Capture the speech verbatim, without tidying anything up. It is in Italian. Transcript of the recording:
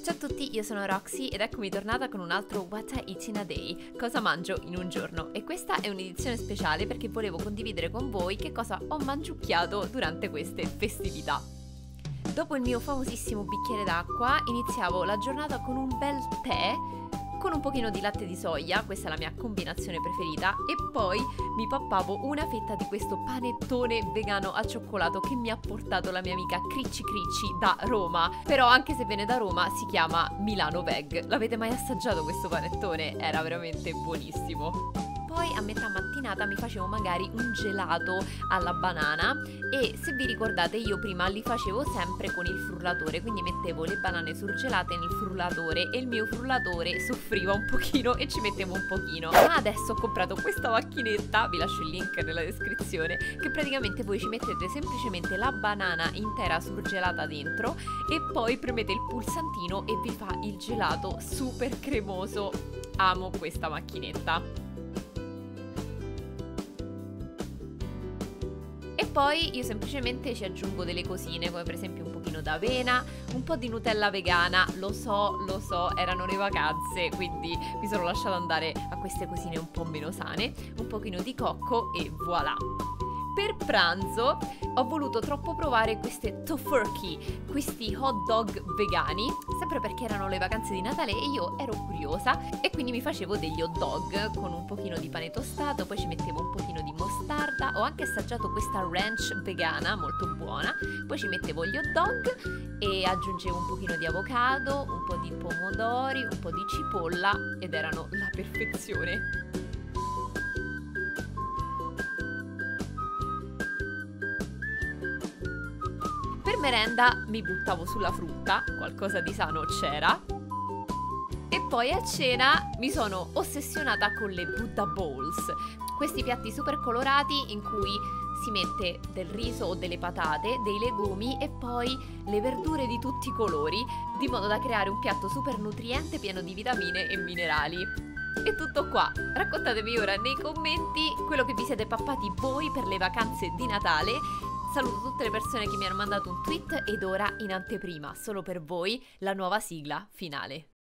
Ciao a tutti, io sono Roxy ed eccomi tornata con un altro What I Eat in a Day, cosa mangio in un giorno, e questa è un'edizione speciale perché volevo condividere con voi che cosa ho mangiucchiato durante queste festività. Dopo il mio famosissimo bicchiere d'acqua iniziavo la giornata con un bel tè con un pochino di latte di soia, questa è la mia combinazione preferita, e poi mi pappavo una fetta di questo panettone vegano al cioccolato che mi ha portato la mia amica Cricci Cricci da Roma. Però anche se viene da Roma si chiama Milano Veg. L'avete mai assaggiato questo panettone? Era veramente buonissimo. Poi a metà mattinata mi facevo magari un gelato alla banana e se vi ricordate io prima li facevo sempre con il frullatore, quindi mettevo le banane surgelate nel frullatore e il mio frullatore soffriva un pochino e ci mettevo un pochino. Ma adesso ho comprato questa macchinetta, vi lascio il link nella descrizione, che praticamente voi ci mettete semplicemente la banana intera surgelata dentro e poi premete il pulsantino e vi fa il gelato super cremoso. Amo questa macchinetta. E poi io semplicemente ci aggiungo delle cosine, come per esempio un pochino d'avena, un po' di Nutella vegana, lo so, lo so, erano le vacanze, quindi mi sono lasciata andare a queste cosine un po' meno sane, un pochino di cocco e voilà. Per pranzo ho voluto troppo provare queste tofurkey, questi hot dog vegani, sempre perché erano le vacanze di Natale e io ero curiosa e quindi mi facevo degli hot dog con un pochino di pane tostato, poi ci mettevo un pochino di mostarda, ho anche assaggiato questa ranch vegana molto buona, poi ci mettevo gli hot dog e aggiungevo un pochino di avocado, un po' di pomodori, un po' di cipolla ed erano la perfezione. Per merenda mi buttavo sulla frutta, qualcosa di sano c'era. E poi a cena mi sono ossessionata con le Buddha Bowls, questi piatti super colorati in cui si mette del riso o delle patate, dei legumi e poi le verdure di tutti i colori, di modo da creare un piatto super nutriente pieno di vitamine e minerali. E tutto qua, raccontatemi ora nei commenti quello che vi siete pappati voi per le vacanze di Natale. Saluto tutte le persone che mi hanno mandato un tweet ed ora in anteprima, solo per voi, la nuova sigla finale.